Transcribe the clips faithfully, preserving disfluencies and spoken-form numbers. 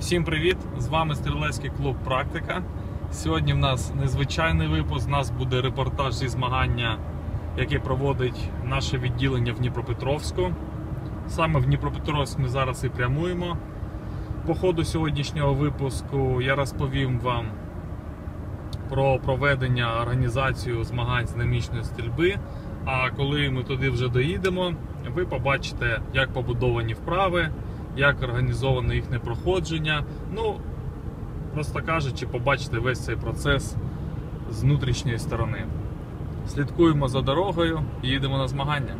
Всім привіт! З вами стрілецький клуб Практика. Сьогодні в нас незвичайний випуск, у нас буде репортаж зі змагання, яке проводить наше відділення в Дніпропетровську. Саме в Дніпропетровськ ми зараз і прямуємо. По ходу сьогоднішнього випуску я розповім вам про проведення, організацію змагань з динамічної стрільби. А коли ми туди вже доїдемо, ви побачите, як побудовані вправи, як організоване їхнє проходження. Ну, просто кажучи, побачите весь цей процес з внутрішньої сторони. Слідкуємо за дорогою і їдемо на змагання.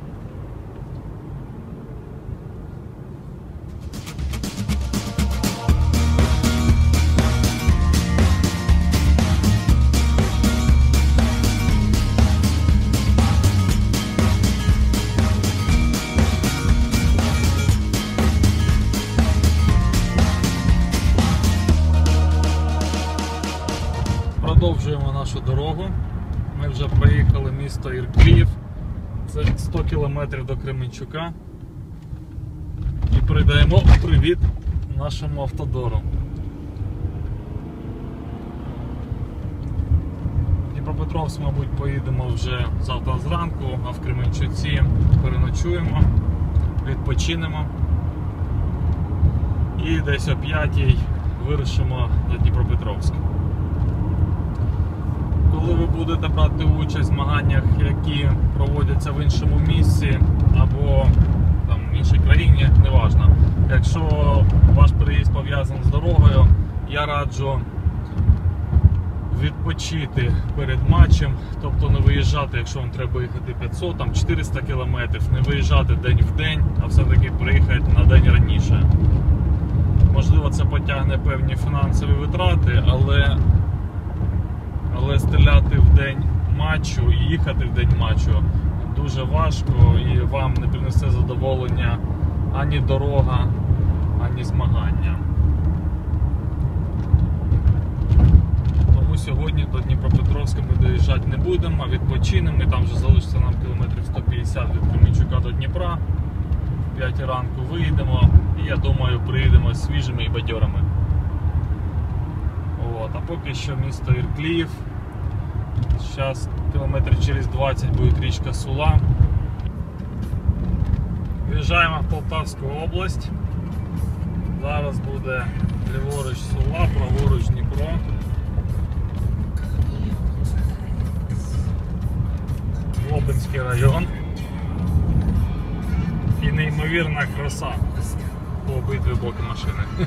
Продовжуємо нашу дорогу. Ми вже проїхали місто Іркліїв. Це сто кілометрів до Кременчука. І передаємо привіт нашому автодору. В Дніпропетровськ, мабуть, поїдемо вже завтра зранку, а в Кременчуці переночуємо, відпочинемо. І десь о п'ятій вирушимо до Дніпропетровська. Коли ви будете брати участь в змаганнях, які проводяться в іншому місці або там, в іншій країні, неважно. Якщо ваш переїзд пов'язаний з дорогою, я раджу відпочити перед матчем, тобто не виїжджати, якщо вам треба їхати п'ятсот, там, чотириста кілометрів, не виїжджати день в день, а все-таки приїхати на день раніше. Можливо, це потягне певні фінансові витрати, але Але стріляти в день матчу і їхати в день матчу дуже важко, і вам не принесе задоволення ані дорога, ані змагання. Тому сьогодні до Дніпропетровська ми доїжджати не будемо, а відпочинемо. І там вже залишиться нам кілометрів сто п'ятдесят від Кременчука до Дніпра. В п'ятій ранку виїдемо і, я думаю, приїдемо свіжими і бадьорами. От, а поки що місто Іркліїв. Зараз кілометрів через двадцять буде річка Сула. Виїжджаємо в Полтавську область. Зараз буде ліворуч Сула, праворуч Дніпро. Лобинський район. І неймовірна краса по обидві боки машини.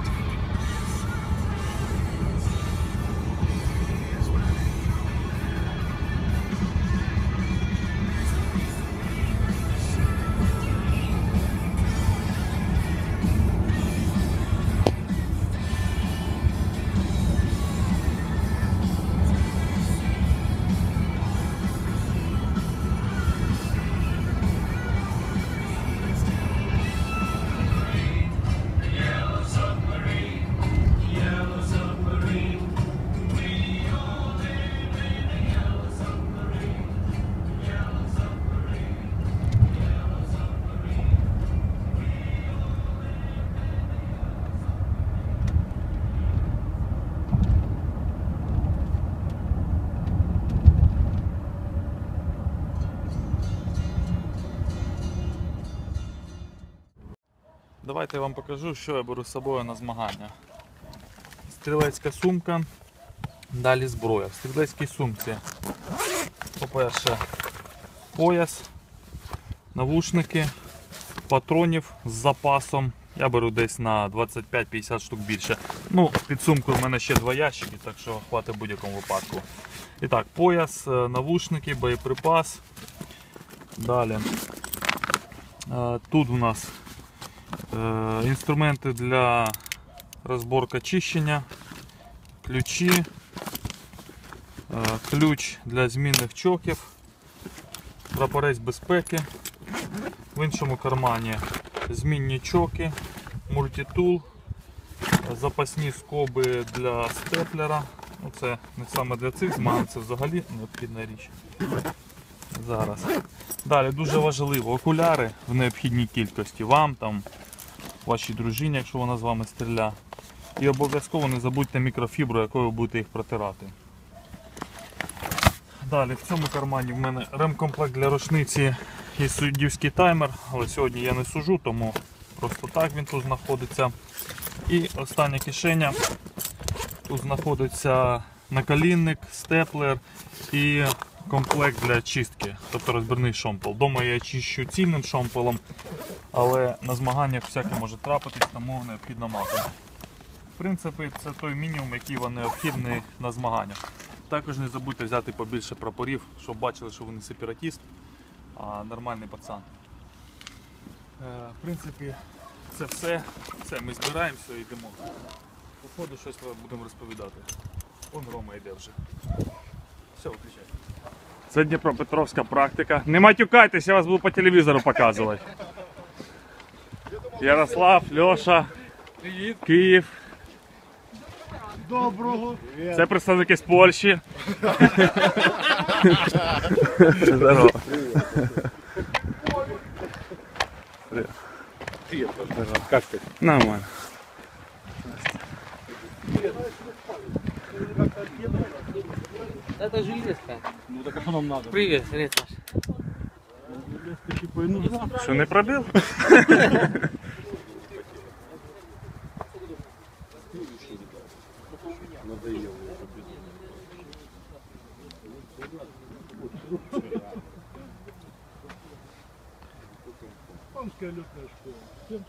Давайте я вам покажу, що я беру з собою на змагання. Стрілецька сумка, далі зброя. В стрілецькій сумці, по-перше, пояс, навушники, патронів з запасом. Я беру десь на двадцять п'ять п'ятдесят штук більше. Ну, під сумкою в мене ще два ящики, так що хватить в будь-якому випадку. І так, пояс, навушники, боєприпас. Далі. Тут у нас інструменти для розборки чищення, ключі, ключ для змінних чоків, прапорець безпеки, в іншому кармані змінні чоки, мультитул, запасні скоби для степлера. Це не саме для цих змагань, це взагалі необхідна річ. Зараз. Далі дуже важливо, окуляри в необхідній кількості вам, там, вашій дружині, якщо вона з вами стріляє. І обов'язково не забудьте мікрофібру, якою ви будете їх протирати. Далі в цьому кармані в мене ремкомплект для рушниці і суддівський таймер, але сьогодні я не сужу, тому просто так він тут знаходиться. І остання кишеня, тут знаходиться наколінник, степлер і комплект для чистки, тобто розбірний шомпел. Дома я чищу цільним шомпелом, але на змаганнях всяке може трапитись, тому необхідно мати. В принципі, це той мінімум, який вам необхідний на змаганнях. Також не забудьте взяти побільше прапорів, щоб бачили, що ви не сепаратіст, а нормальний пацан. В принципі, це все. Все, ми збираємося і йдемо. Походу щось будемо розповідати. Вон Рома йде вже. Все, виключай. Це Дніпропетровська практика. Не матюкайтесь, я вас буду по телевізору показувати. Ярослав, Льоша, Привіт. Київ. Доброго. Це представники з Польщі. Здорово. Привет. Привет. Как ты? Нормально. Это железка. Ну так а что нам надо? Привет, привет, Саша. Що, не пробив? Надоело. Панская летная школа. Всем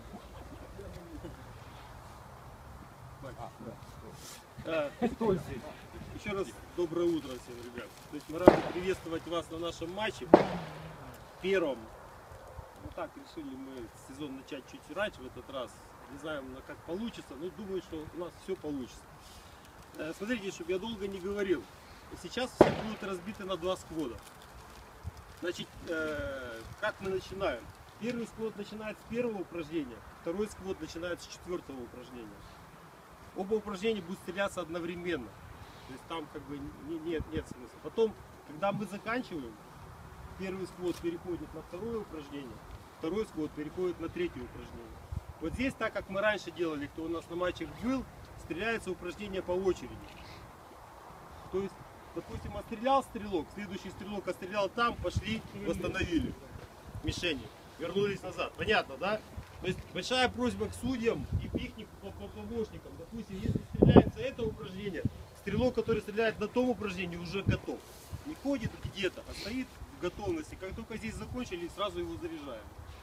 Кто здесь? Еще раз доброе утро всем, ребят. То есть мы рады приветствовать вас на нашем матче. Первом. Ну так, решили мы сезон начать чуть раньше в этот раз. Не знаем, как получится, но думаю, что у нас все получится. Смотрите, чтобы я долго не говорил. Сейчас все будут разбиты на два сквода. Значит, как мы начинаем? Первый сквот начинает с первого упражнения, второй сквот начинает с четвертого упражнения. Оба упражнения будут стреляться одновременно. То есть там как бы не, нет, нет смысла. Потом, когда мы заканчиваем, первый сквот переходит на второе упражнение, второй сквот переходит на третье упражнение. Вот здесь, так как мы раньше делали, кто у нас на матчах был, стреляется упражнение по очереди. То есть, допустим, отстрелял стрелок, следующий стрелок отстрелял там, пошли, восстановили мишени, вернулись назад. Понятно, да? То есть большая просьба к судьям и к их помощникам. Допустим, если стреляется это упражнение, стрелок, который стреляет на том упражнении, уже готов. Не ходит где-то, а стоит в готовности. Как только здесь закончили, сразу его заряжаем.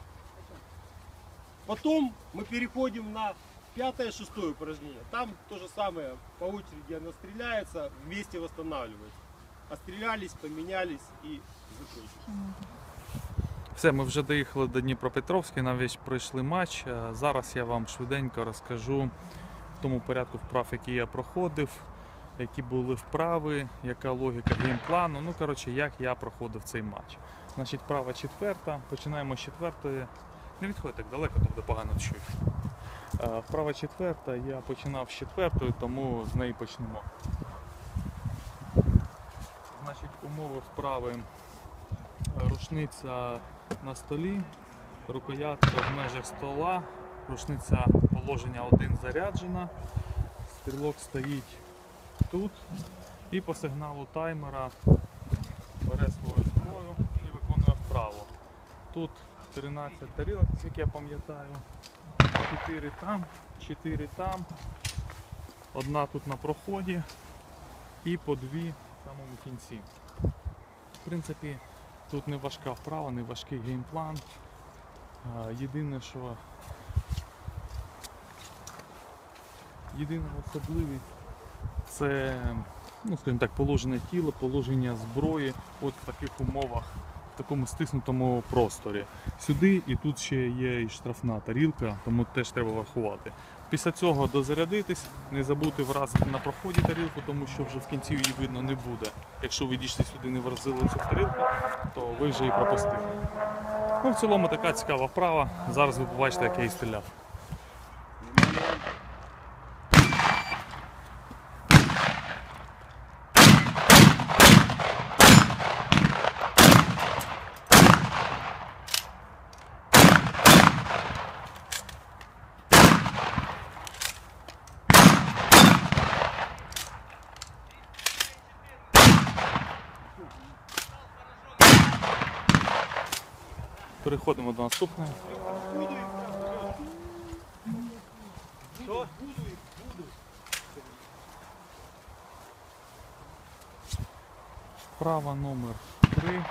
Потом мы переходим на пятое, шестое упражнение. Там то же самое, по очереди она стреляется, вместе восстанавливается. Отстрелялись, поменялись и закончили. Все, ми вже доїхали до Дніпропетровська, навіть пройшли матч. Зараз я вам швиденько розкажу в тому порядку вправ, які я проходив, які були вправи, яка логіка геймплану. Ну, коротше, як я проходив цей матч. Значить, вправа четверта. Починаємо з четвертої. Не відходьте так далеко, тобто погано чують. Вправа четверта, я починав з четвертої, тому з неї почнемо. Значить, умови вправи. Рушниця на столі, рукоятка в межах стола, рушниця положення один заряджена, стрілок стоїть тут і по сигналу таймера бере свою зброю і виконує вправо. Тут тринадцять тарілок, як я пам'ятаю, чотири там, чотири там, одна тут на проході і по дві в самому кінці. В принципі, тут не важка вправа, не важкий геймплан. Єдине, що єдина особливість це, ну, скажімо так, положення тіла, положення зброї от в таких умовах, в такому стиснутому просторі. Сюди і тут ще є і штрафна тарілка, тому теж треба врахувати. Після цього дозарядитись, не забути вразити на проході тарілку, тому що вже в кінці її видно не буде. Якщо ви дійшли сюди, не вразили цю тарілку, то ви вже її пропустили. Ну, в цілому така цікава вправа. Зараз ви побачите, як я її стріляв. Переходимо до наступної. Що? Вправа номер три.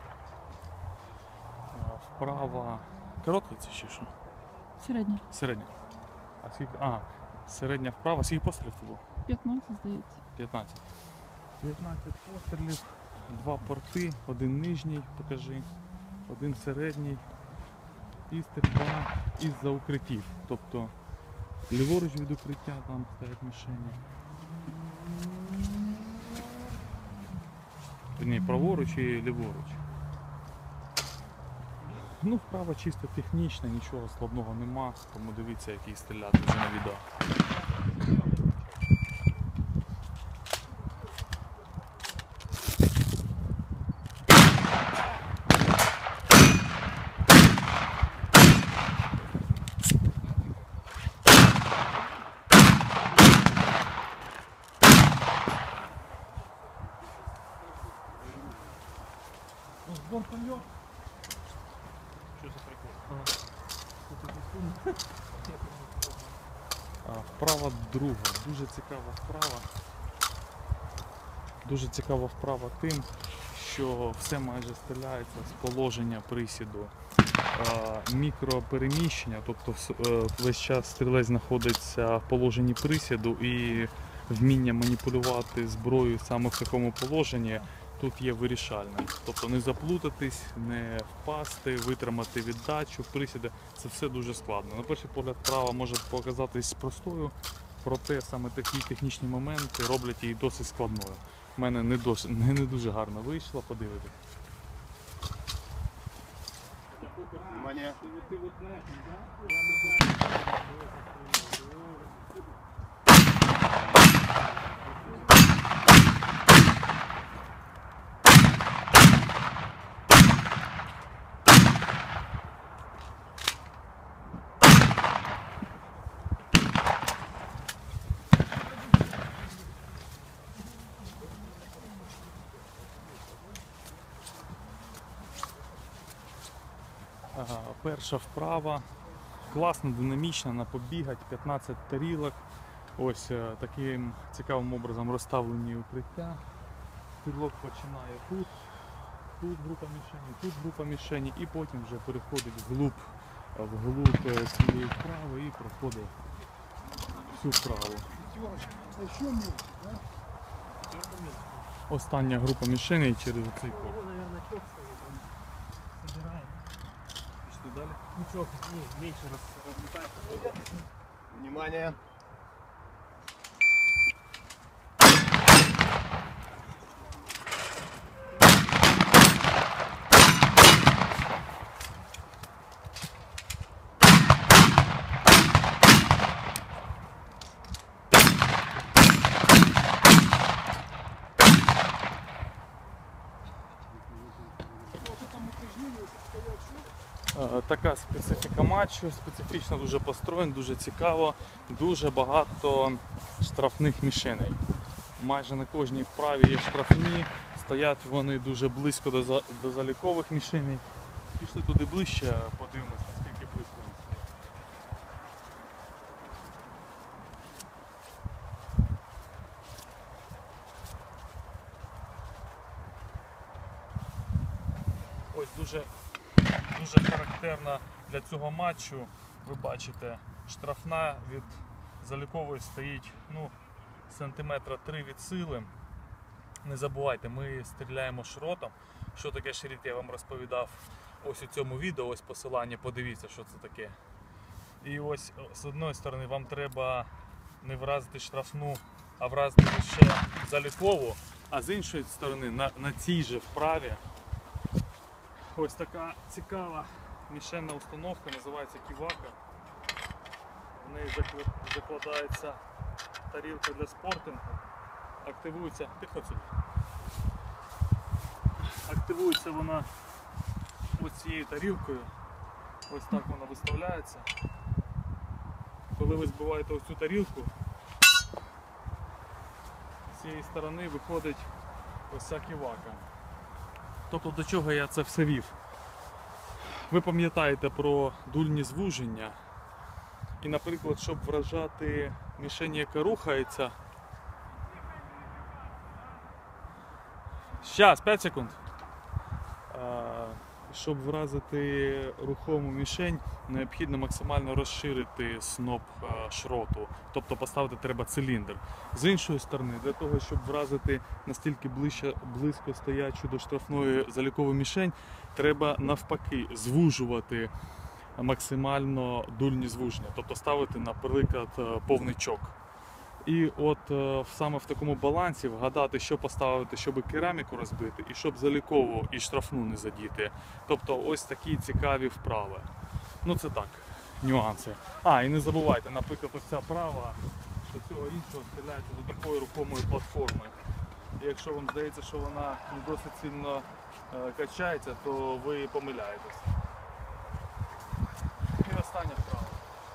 Вправа. Коротка це ще що? Середня. Середня. А скільки? А, середня вправа. Скільки пострілів це було? п'ятнадцять, здається. п'ятнадцять. п'ятнадцять пострілів, два порти, один нижній, покажи, один середній і стрільба із-за укриттів. Тобто ліворуч від укриття там стоять мішені. Ні, праворуч і ліворуч. Ну, вправа чисто технічна, нічого складного нема, тому дивіться, який стріляти вже на відео. Сбор пойдет. Що за прикол? Вправа друга. Дуже цікава вправа. Дуже цікава вправа тим, що все майже стріляється з положення присіду. Мікропереміщення, тобто весь час стрілець знаходиться в положенні присіду і вміння маніпулювати зброєю саме в такому положенні тут є вирішальним. Тобто не заплутатись, не впасти, витримати віддачу, присіди. Це все дуже складно. На перший погляд вправа може показатись простою, проте саме такі технічні моменти роблять її досить складною. У мене не, досить, не, не дуже гарно вийшло, подивитись. Внимание. Ага, перша вправа. Класно, динамічно, на побігать, п'ятнадцять тарілок. Ось е, таким цікавим образом розставлені укриття. Стрілок починає тут, тут група мішені, тут група мішені і потім вже переходить вглуб, вглуб е, цієї вправи і проходить всю вправу. Остання група мішеней через цей круг. Далі. Ничего, не, меньше раз разлетает. Внимание. Така специфіка матчу, специфічно дуже построєн, дуже цікаво, дуже багато штрафних мішеней. Майже на кожній вправі є штрафні, стоять вони дуже близько до, за... до залікових мішеней. Пішли туди ближче, подивимось, наскільки близько. Ось дуже Дуже характерна для цього матчу, ви бачите, штрафна від залікової стоїть ну, сантиметра три від сили. Не забувайте, ми стріляємо шротом. Що таке шріт, я вам розповідав ось у цьому відео, ось посилання, подивіться, що це таке. І ось з одної сторони вам треба не вразити штрафну, а вразити лише залікову, а з іншої сторони на, на цій же вправі ось така цікава мішенна установка, називається ківака. В неї закладається тарілка для спортингу. Активується, підходь сюди. Активується вона ось цією тарілкою. Ось так вона виставляється. Коли ви збиваєте ось цю тарілку, з цієї сторони виходить ось ця ківака. Тобто до чого я це все вів? Ви пам'ятаєте про дульні звуження. І, наприклад, щоб вражати мішень, яка рухається. Щас, п'ять секунд. А, щоб вразити рухому мішень, необхідно максимально розширити сноп а, шроту. Тобто поставити треба циліндр. З іншої сторони, для того, щоб вразити настільки ближче, близько стоячу до штрафної залікову мішень, треба навпаки звужувати максимально дульні звуження, тобто ставити, наприклад, повний чок. І от саме в такому балансі вгадати, що поставити, щоб кераміку розбити, і щоб залікову і штрафну не задіти. Тобто ось такі цікаві вправи. Ну це так, нюанси. А, і не забувайте, наприклад, ось ця права, що цього іншого стріляється до такої рухомої платформи. І якщо вам здається, що вона не досить сильно е, качається, то ви помиляєтесь. І остання вправа.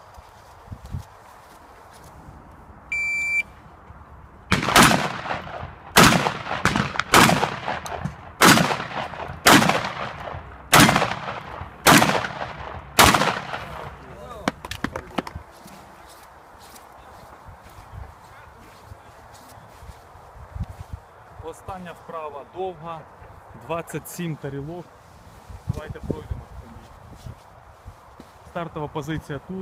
Остання вправа довга, двадцять сім тарілок. Давайте пройдемо. Стартова позиція тут.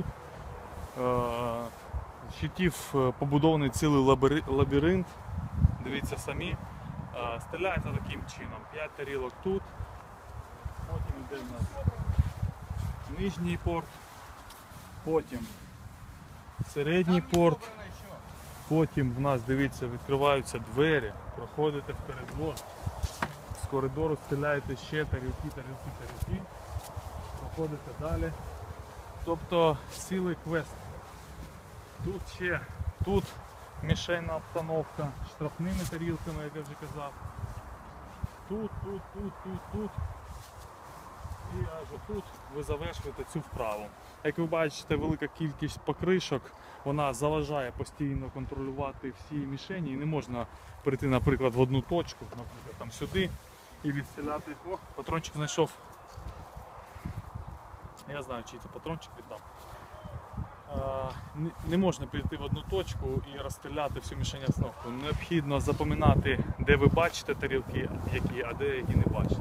Щитів побудований цілий лабіринт. Дивіться самі. Стріляється таким чином. п'ять тарілок тут. Потім йде в нас нижній порт. Потім середній порт. Потім в нас, дивіться, відкриваються двері. Проходите в коридор. З коридору стріляєте ще тарілки, тарілки, тарілки. Проходите далі. Тобто цілий квест. Тут ще, тут мішенна обстановка, штрафними тарілками, як я вже казав. Тут, тут, тут, тут, тут. І аж тут ви завершуєте цю вправу. Як ви бачите, велика кількість покришок, вона заважає постійно контролювати всі мішені. І не можна прийти, наприклад, в одну точку, наприклад, там сюди, і відстріляти. О, патрончик знайшов. Я знаю, чий це патрончик віддам. Не можна прийти в одну точку і розстріляти всю мішень основку. Необхідно запам'ятати, де ви бачите тарілки, які, а де які не бачите.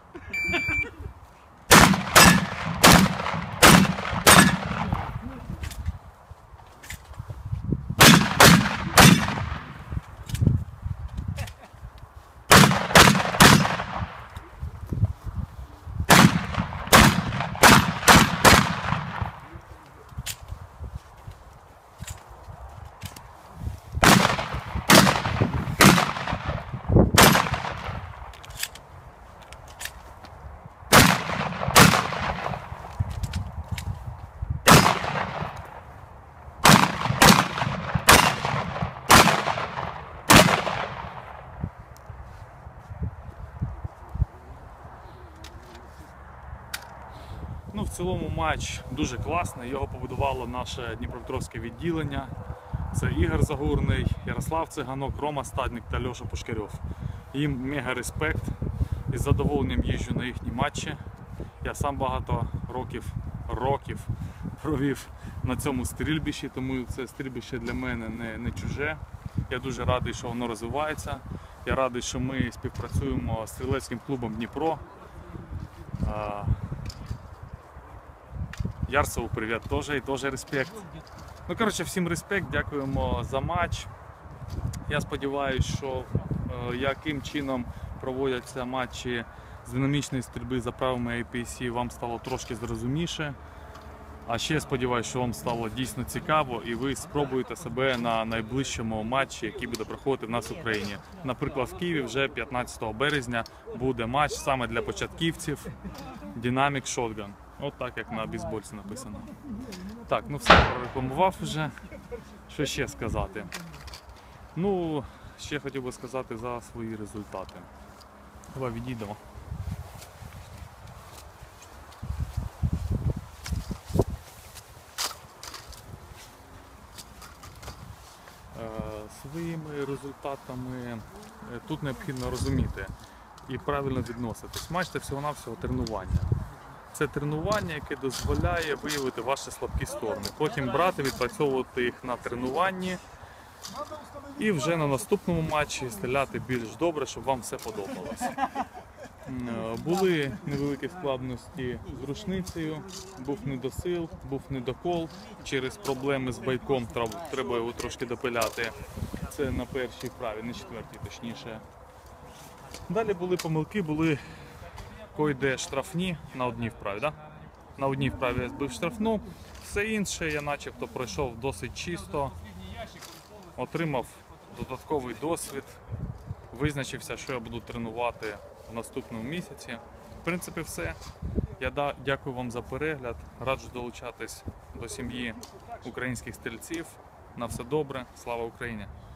Ну, в цілому матч дуже класний, його побудувало наше Дніпропетровське відділення. Це Ігор Загурний, Ярослав Циганок, Рома Стадник та Льоша Пушкарьов. Їм мега респект. Із задоволенням їжджу на їхні матчі. Я сам багато років, років провів на цьому стрільбищі, тому це стрільбище для мене не, не чуже. Я дуже радий, що воно розвивається. Я радий, що ми співпрацюємо з стрілецьким клубом Дніпро. Ярцеву привіт теж і теж респект. Ну, коротше, всім респект, дякуємо за матч. Я сподіваюся, що е, яким чином проводяться матчі з динамічної стрільби за правилами ай пі сі вам стало трошки зрозуміше. А ще сподіваюся, що вам стало дійсно цікаво і ви спробуєте себе на найближчому матчі, який буде проходити в нас в Україні. Наприклад, в Києві вже п'ятнадцятого березня буде матч саме для початківців Dynamic Shotgun. От так, як на бейсбольці написано. Так, ну все, прорекламував вже. Що ще сказати? Ну, ще хотів би сказати за свої результати. Давай відійдемо. Своїми результатами тут необхідно розуміти і правильно відноситись. Матч це всього-навсього тренування. Це тренування, яке дозволяє виявити ваші слабкі сторони. Потім брати, відпрацьовувати їх на тренуванні і вже на наступному матчі стріляти більш добре, щоб вам все подобалося. Були невеликі складності з рушницею, був недосил, був недокол. Через проблеми з байком треба його трошки допиляти. Це на першій вправі, на четвертій точніше. Далі були помилки, були кое-де штрафні на одній вправі. Да? На одній вправі я збив штрафну, все інше я начебто пройшов досить чисто, отримав додатковий досвід, визначився, що я буду тренувати в наступному місяці. В принципі, все. Я да, дякую вам за перегляд, раджу долучатись до сім'ї українських стрільців. На все добре, слава Україні!